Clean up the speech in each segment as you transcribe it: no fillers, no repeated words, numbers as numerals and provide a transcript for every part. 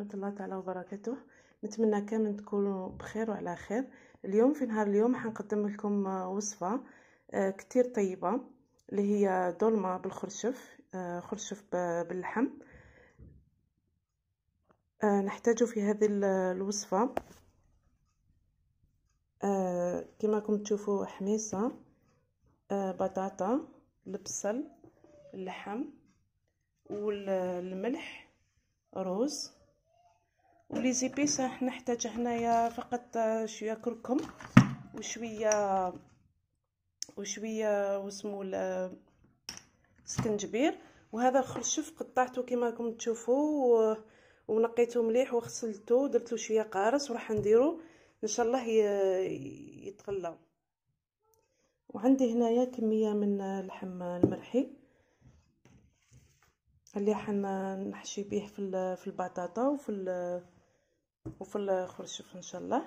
ورحمة الله تعالى وبركاته. نتمنى كامل تكونوا بخير وعلى خير. اليوم في نهار اليوم حنقدم لكم وصفة كتير طيبة اللي هي دولمة بالخرشف، خرشف باللحم. نحتاج في هذه الوصفة كما راكم تشوفوا حميصة، بطاطا، البصل، اللحم والملح، روز ولي زيبيس. راح نحتاج هنايا فقط شويه كركم وشويه واسمو سكنجبير. وهذا الخرشف قطعته كما راكم تشوفوا ونقيته مليح وغسلته ودرت له شويه قارص وراح نديرو ان شاء الله يتغلى. وعندي هنايا كميه من اللحم المرحي اللي حنحشي به في البطاطا وفي الخرشف ان شاء الله.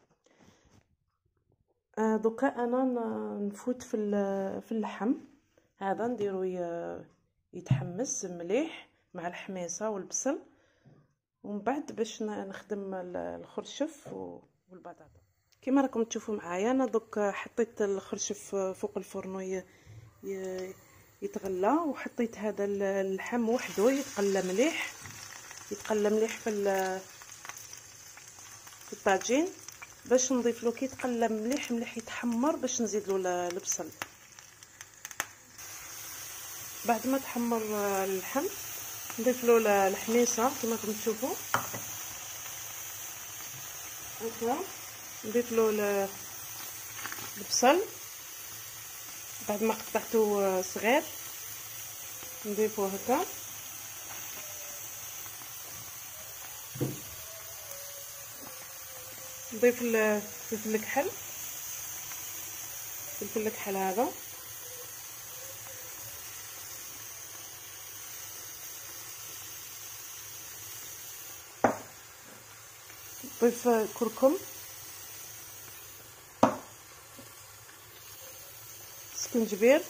دوكا انا نفوت في اللحم هذا نديرو يتحمس مليح مع الحميصه والبصل، ومن بعد باش نخدم الخرشف والبطاطا. كما راكم تشوفوا معايا انا دوك حطيت الخرشف فوق الفرن يتغلى، وحطيت هذا اللحم وحده يتقلى مليح في الطاجين باش نضيف له كي يتقلى مليح يتحمر باش نزيد له البصل. بعد ما تحمر اللحم نضيف له الحميصه كما راكم تشوفوا هكا، نضيف له البصل بعد ما قطعته صغير نضيفه هكا، نضيف الفلفل الكحل هذا، نضيف كركم، سكنجبير،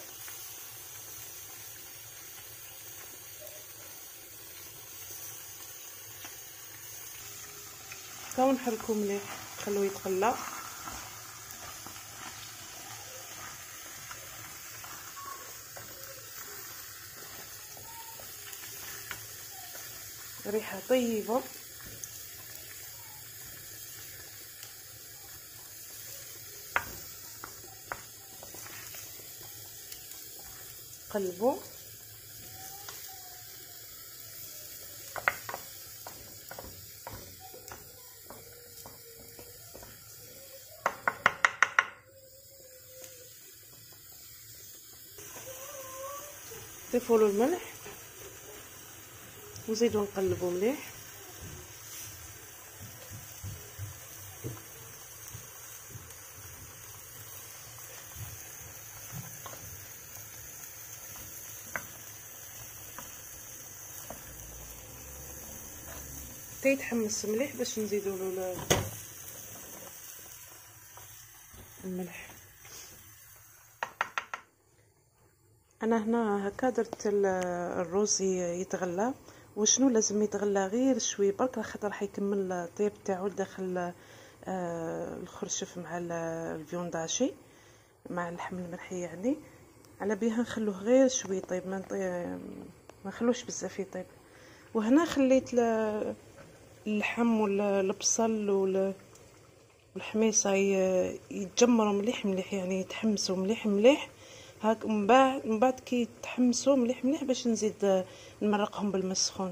ونحركو مليح نخلوه يتقلى. ريحه طيبه. قلبو ضيفوا له الملح وزيدوا نقلبوا مليح. يتحمس مليح باش نزيدوا له الملح. انا هنا هكا درت الروز يتغلى. وشنو لازم يتغلى غير شوي برك خاطر راح يكمل الطيب تاعو داخل الخرشف مع الفيونداشي مع اللحم المرحي، يعني على بيها نخلوه غير شوي طيب، ما نخلوش بزاف يطيب. وهنا خليت اللحم والبصل والحميصه يتجمروا مليح يعني يتحمسوا مليح هاك. من بعد كي يتحمسوا مليح باش نزيد نمرقهم بالماء السخون.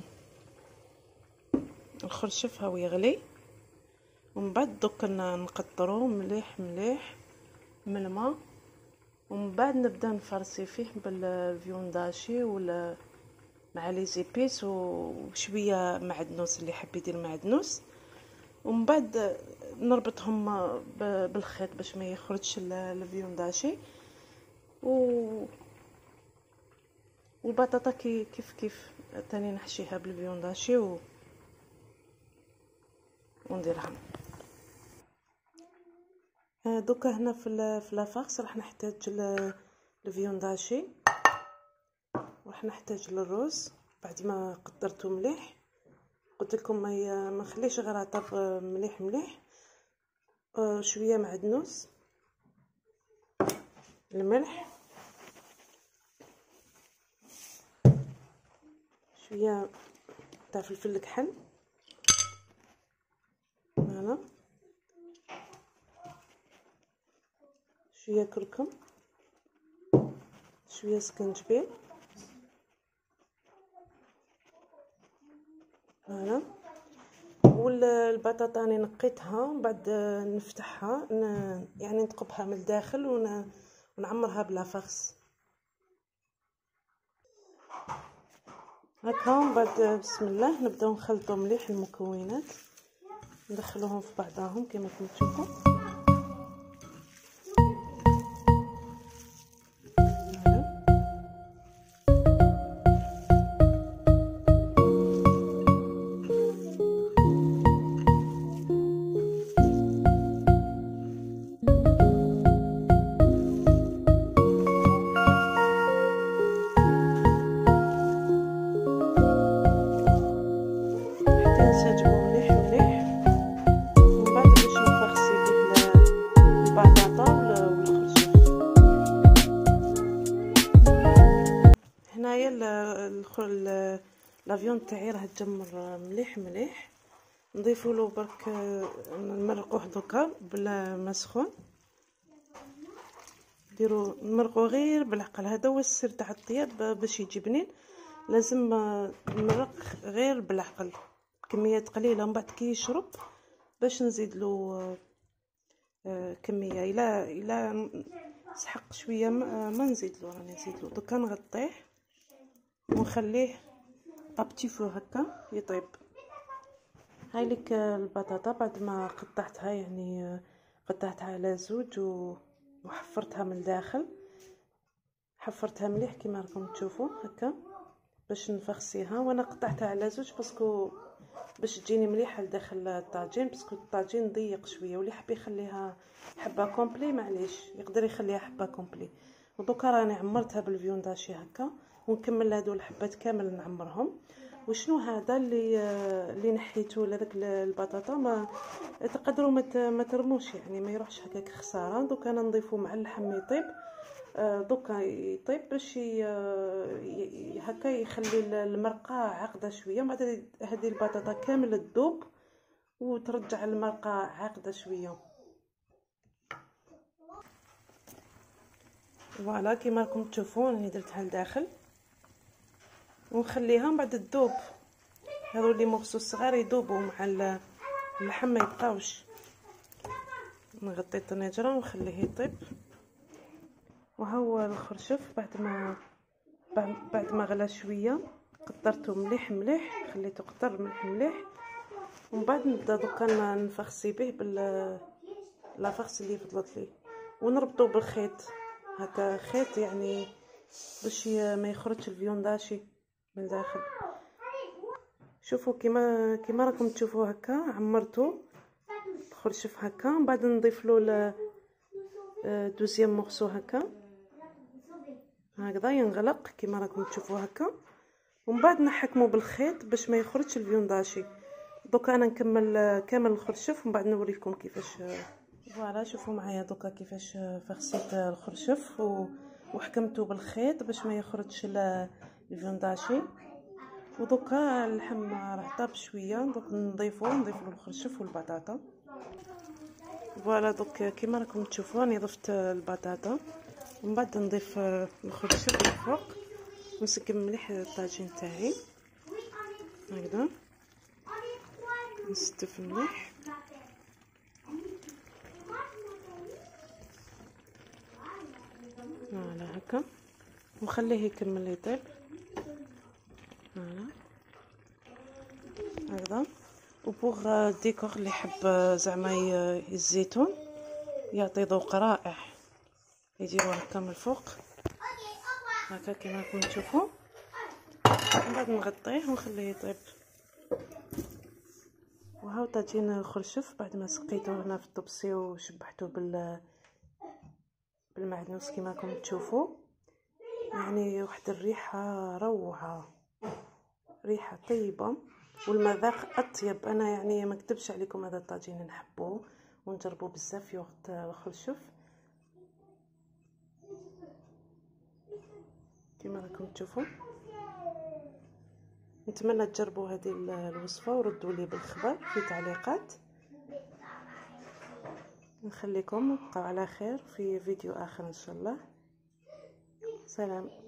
الخرشف هاو يغلي ومن بعد دوك نقطروه مليح من الماء، ومن بعد نبدا نفرسي فيه بالفيونداشي مع لي زيبيس وشويه معدنوس اللي حاب يدير معدنوس، ومن بعد نربطهم بالخيط باش ما يخرجش الفيونداشي. والبطاطا كيف تاني نحشيها بالفيونداشي ونديرها. دوكا هنا في لافاكس راح نحتاج الفيونداشي، وراح نحتاج للروز بعد ما قدرته مليح قلت لكم ما نخليش غير رطب مليح مليح. شويه معدنوس، الملح، شويه تاع فلفل الكحل، هنا شويه كركم، شويه سكنجبير، هنا. والبطاطا راني نقيتها ومن بعد نفتحها يعني نثقبها من الداخل ونعمرها بلا فخس هكا. ومن بعد بسم الله نبداو نخلطوا مليح المكونات، ندخلوهم في بعضهم كما راكم تشوفوا. نسجمو مليح مليح، ومن بعد باش نفخسي به البطاطا والخرشف. هنايا لافيون تاعي راه تجمر مليح مليح. نضيفوا له برك نمرقوه دوكا بلا ما سخون، نمرقوه غير بالعقل. هذا هو السر تاع الطياب باش يجي بنين، لازم نمرق غير بالعقل كميات قليله. من بعد كي يشرب باش نزيد له كميه. الا سحق شويه ما نزيد له، راني نزيد له. دوكا نغطيه ونخليه ابتي فو هكا يطيب. هاي لك البطاطا بعد ما قطعتها، يعني قطعتها على زوج وحفرتها من الداخل، حفرتها مليح كما راكم تشوفوا هكا باش نفخسيها. وانا قطعتها على زوج باسكو باش تجيني مليحه لداخل الطاجين، باسكو الطاجين ضيق شويه، واللي حاب يخليها حبه كومبلي معليش يقدر يخليها حبه كومبلي. ودوكا راني عمرتها بالفيون داشي هكا، ونكمل هادو الحبات كامل نعمرهم. وشنو هذا اللي نحيته لهذاك البطاطا، ما تقدروا ما ترموش، يعني ما يروحش هكاك خساره. دوكا انا نضيفو مع اللحم يطيب. دوكا يطيب باش هكا يخلي المرقه عاقده شويه. بعد هذه البطاطا كامل تذوب وترجع المرقه عاقده شويه. فوالا كيما راكم تشوفون راني درتها لداخل ونخليها من بعد تذوب. هذو اللي مغسول صغار يذوبوا مع اللحم ما يبقاوش. نغطي الطنجره ونخليه يطيب. وها هو الخرشف بعد ما غلا شويه قطرته مليح مليح، خليته قطر مليح مليح. ومن بعد نبدا دوكا نفخسي به لافخس اللي فضلت لي، ونربطو بالخيط هكا، خيط يعني باش ما يخرجش الفيونداشي من داخل. شوفوا كيما راكم تشوفوا هكا عمرتو الخرشف هكا. من بعد نضيف له دوزيام مورسو هكا هكذا ينغلق كيما راكم تشوفوا هكا. ومن بعد نحكمو بالخيط باش ما يخرجش الفيونداشي. دوكا انا نكمل كامل الخرشف ومن بعد نوريكم كيفاش. فوالا شوفوا معايا دوكا كيفاش فخسيت الخرشف وحكمته بالخيط باش ما يخرجش الفيونداشي. ودوكا اللحم راه طاب شويه، دوك نضيف له الخرشف والبطاطا. فوالا دوك كيما راكم تشوفوا راني ضفت البطاطا ومن بعد نضيف الخرشف من فوق ونسقم مليح الطاجين تاعي هكذا، نستف مليح. فوالا هكا ونخليه يكمل يطيب. فوالا هكذا. وبوغ ديكور اللي يحب زعما الزيتون يعطي ذوق رائع يديروه هكا من الفوق هكا كيما راكم تشوفوا. من بعد نغطيه ونخليه يطيب. وهاو طاجين الخرشف بعد ما سقيته هنا في الطبسي وشبحته بالمعدنوس كيما راكم تشوفوا، يعني واحد الريحه روعه، ريحه طيبه. والمذاق اطيب. انا يعني ما نكذبش عليكم، هذا الطاجين نحبوه ونجربوه بزاف في وقت الخلشف كما راكم تشوفوا. نتمنى تجربوا هذه الوصفه وردوا لي بالخبر في تعليقات. نخليكم، بقوا على خير في فيديو اخر ان شاء الله. سلام.